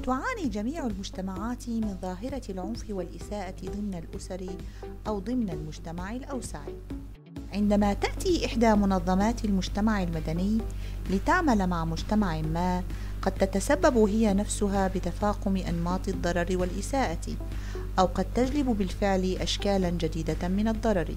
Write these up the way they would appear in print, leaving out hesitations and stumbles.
تعاني جميع المجتمعات من ظاهرة العنف والإساءة ضمن الأسر أو ضمن المجتمع الأوسع. عندما تأتي إحدى منظمات المجتمع المدني لتعمل مع مجتمع ما، قد تتسبب هي نفسها بتفاقم أنماط الضرر والإساءة، أو قد تجلب بالفعل أشكالاً جديدة من الضرر.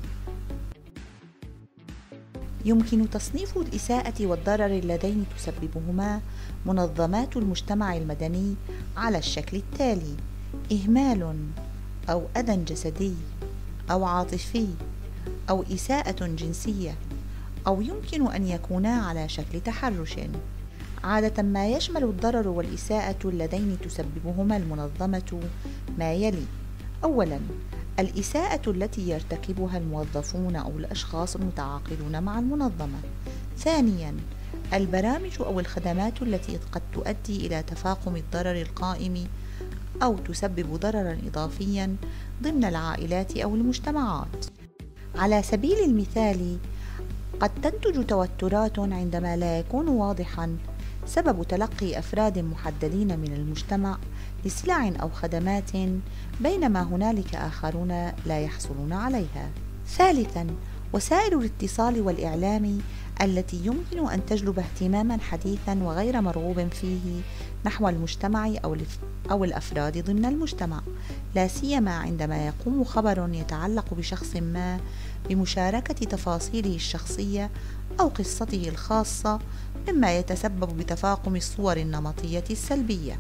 يمكن تصنيف الإساءة والضرر اللذين تسببهما منظمات المجتمع المدني على الشكل التالي: إهمال أو أذى جسدي أو عاطفي أو إساءة جنسية، أو يمكن أن يكونا على شكل تحرش. عادة ما يشمل الضرر والإساءة اللذين تسببهما المنظمة ما يلي: أولاً، الإساءة التي يرتكبها الموظفون أو الأشخاص المتعاقدون مع المنظمة. ثانياً، البرامج أو الخدمات التي قد تؤدي إلى تفاقم الضرر القائم أو تسبب ضرراً إضافياً ضمن العائلات أو المجتمعات. على سبيل المثال، قد تنتج توترات عندما لا يكون واضحاً سبب تلقي أفراد محددين من المجتمع لسلع أو خدمات، بينما هنالك آخرون لا يحصلون عليها. ثالثاً، وسائل الاتصال والإعلام التي يمكن أن تجلب اهتماماً حديثاً وغير مرغوب فيه نحو المجتمع أو الأفراد ضمن المجتمع، لا سيما عندما يقوم خبر يتعلق بشخص ما بمشاركة تفاصيله الشخصية أو قصته الخاصة، مما يتسبب بتفاقم الصور النمطية السلبية.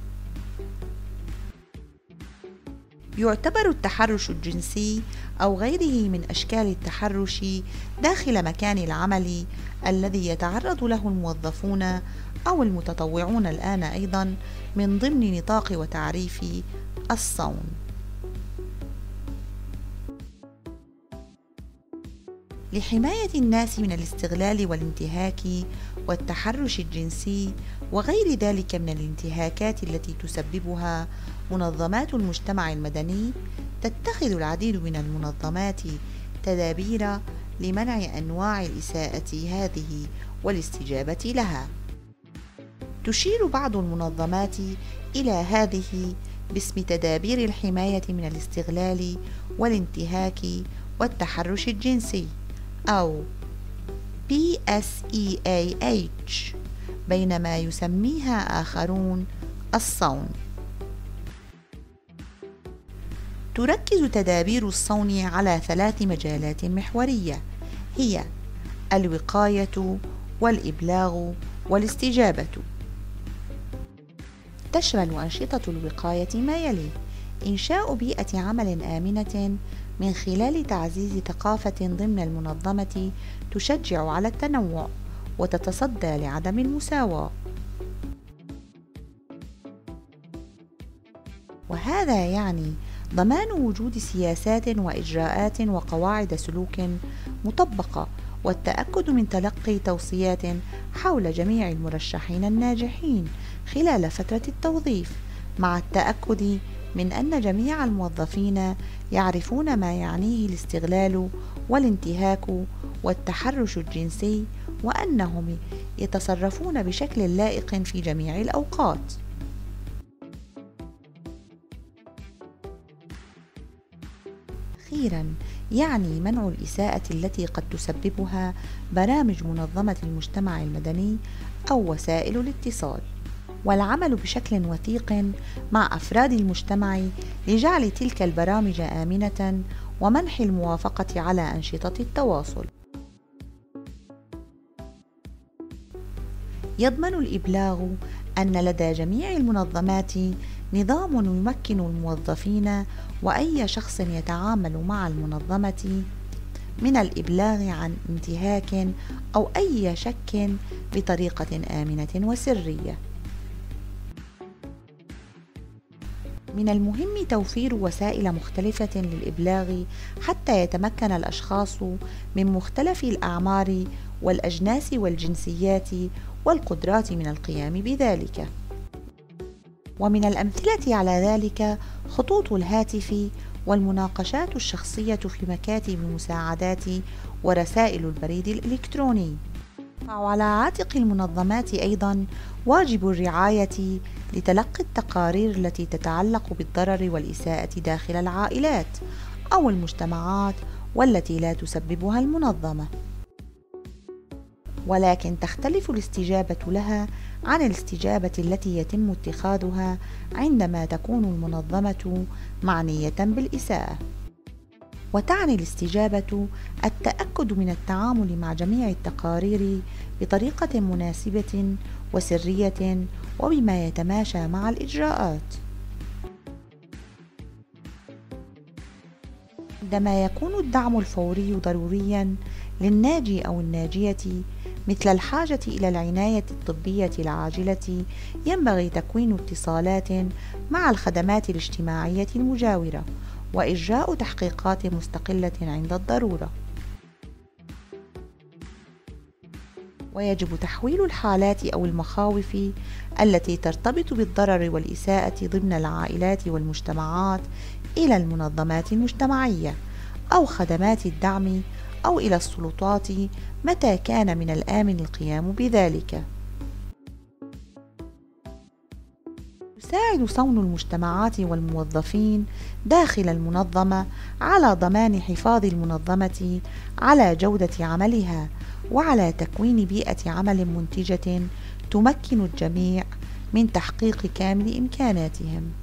يعتبر التحرش الجنسي أو غيره من أشكال التحرش داخل مكان العمل الذي يتعرض له الموظفون أو المتطوعون الآن أيضاً من ضمن نطاق وتعريف الصون. لحماية الناس من الاستغلال والانتهاك والتحرش الجنسي وغير ذلك من الانتهاكات التي تسببها منظمات المجتمع المدني، تتخذ العديد من المنظمات تدابير لمنع أنواع الإساءة هذه والاستجابة لها. تشير بعض المنظمات إلى هذه باسم تدابير الحماية من الاستغلال والانتهاك والتحرش الجنسي، أو PSEAH، بينما يسميها آخرون الصون. تركز تدابير الصون على 3 مجالات محورية، هي الوقاية والإبلاغ والاستجابة. تشمل أنشطة الوقاية ما يلي: إنشاء بيئة عمل آمنة من خلال تعزيز ثقافة ضمن المنظمة تشجع على التنوع وتتصدى لعدم المساواة، وهذا يعني ضمان وجود سياسات وإجراءات وقواعد سلوك مطبقة، والتأكد من تلقي توصيات حول جميع المرشحين الناجحين خلال فترة التوظيف، مع التأكد من أن جميع الموظفين يعرفون ما يعنيه الاستغلال والانتهاك والتحرش الجنسي، وأنهم يتصرفون بشكل لائق في جميع الأوقات. أخيراً، يعني منع الإساءة التي قد تسببها برامج منظمة المجتمع المدني أو وسائل الاتصال، والعمل بشكل وثيق مع أفراد المجتمع لجعل تلك البرامج آمنة ومنح الموافقة على أنشطة التواصل. يضمن الإبلاغ أن لدى جميع المنظمات نظام يمكن الموظفين وأي شخص يتعامل مع المنظمة من الإبلاغ عن انتهاك أو أي شك بطريقة آمنة وسرية. من المهم توفير وسائل مختلفة للإبلاغ حتى يتمكن الأشخاص من مختلف الأعمار والأجناس والجنسيات والقدرات من القيام بذلك. ومن الأمثلة على ذلك خطوط الهاتف والمناقشات الشخصية في مكاتب المساعدات ورسائل البريد الإلكتروني. وعلى عاتق المنظمات أيضا واجب الرعاية لتلقي التقارير التي تتعلق بالضرر والإساءة داخل العائلات أو المجتمعات والتي لا تسببها المنظمة، ولكن تختلف الاستجابة لها عن الاستجابة التي يتم اتخاذها عندما تكون المنظمة معنية بالإساءة. وتعني الاستجابة التأكد من التعامل مع جميع التقارير بطريقة مناسبة وسرية وبما يتماشى مع الإجراءات. عندما يكون الدعم الفوري ضروريا للناجي أو الناجية مثل الحاجة إلى العناية الطبية العاجلة، ينبغي تكوين اتصالات مع الخدمات الاجتماعية المجاورة وإجراء تحقيقات مستقلة عند الضرورة. ويجب تحويل الحالات أو المخاوف التي ترتبط بالضرر والإساءة ضمن العائلات والمجتمعات إلى المنظمات المجتمعية أو خدمات الدعم أو إلى السلطات متى كان من الآمن القيام بذلك. يساعد صون المجتمعات والموظفين داخل المنظمة على ضمان حفاظ المنظمة على جودة عملها وعلى تكوين بيئة عمل منتجة تمكن الجميع من تحقيق كامل إمكاناتهم.